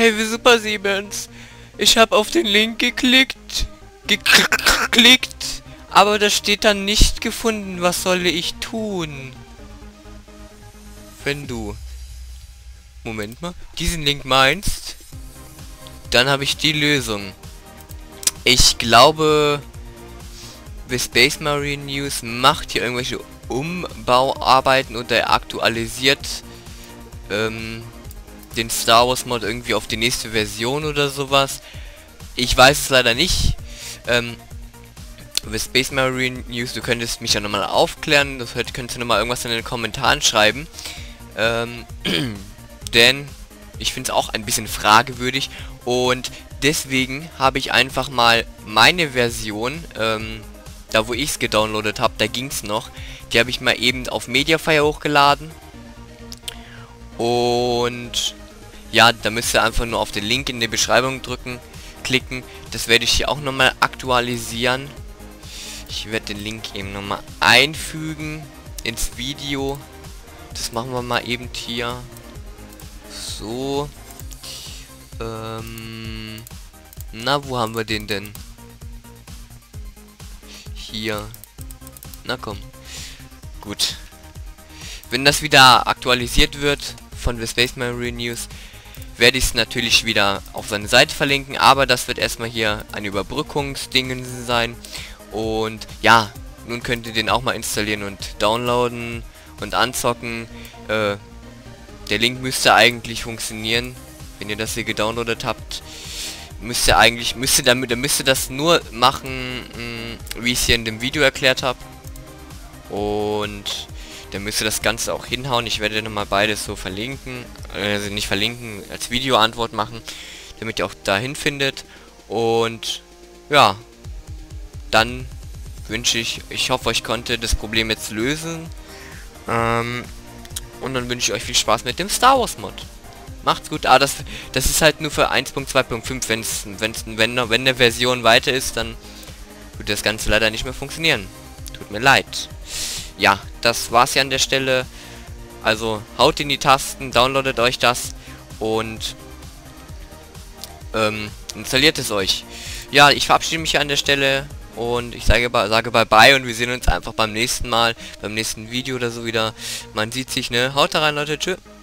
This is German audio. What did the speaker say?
Hey, Super Siemens. Ich habe auf den Link geklickt, aber da steht dann nicht gefunden. Was soll ich tun? Wenn du, Moment mal, diesen Link meinst, dann habe ich die Lösung. Ich glaube, The Space Marine News macht hier irgendwelche Umbauarbeiten und er aktualisiert den Star Wars Mod irgendwie auf die nächste Version oder sowas. Ich weiß es leider nicht. The Space Marine News, du könntest mich ja nochmal aufklären. Das könntest du nochmal irgendwas in den Kommentaren schreiben. Denn ich finde es auch ein bisschen fragewürdig. Und deswegen habe ich einfach mal meine Version, da wo ich es gedownloadet habe, da ging es noch. Die habe ich mal eben auf Mediafire hochgeladen. Und ja, da müsst ihr einfach nur auf den Link in der Beschreibung klicken. Das werde ich hier auch nochmal aktualisieren. Ich werde den Link eben nochmal einfügen ins Video. Das machen wir mal eben hier. So. Na, wo haben wir den denn? Hier. Na komm. Gut. Wenn das wieder aktualisiert wird von The Space Marine News, werde ich es natürlich wieder auf seine Seite verlinken, aber das wird erstmal hier ein Überbrückungsding sein. Und ja, nun könnt ihr den auch mal installieren und downloaden und anzocken. Der Link müsste eigentlich funktionieren, wenn ihr das hier gedownloadet habt. Müsste das nur machen, wie ich es hier in dem Video erklärt habe. Und dann müsste das Ganze auch hinhauen. Ich werde nochmal beides so verlinken, also nicht verlinken, als Videoantwort machen, damit ihr auch dahin findet. Und ja, dann wünsche ich hoffe, ich konnte das Problem jetzt lösen. Und dann wünsche ich euch viel Spaß mit dem Star Wars Mod. Macht's gut. Das ist halt nur für 1.2.5. Wenn eine Version weiter ist, dann wird das Ganze leider nicht mehr funktionieren. Tut mir leid. Ja, das war's ja an der Stelle. Also haut in die Tasten, downloadet euch das und installiert es euch. Ja, ich verabschiede mich hier an der Stelle und ich sage bye bye und wir sehen uns einfach beim nächsten Mal, beim nächsten Video oder so wieder. Man sieht sich, ne? Haut da rein, Leute, tschüss.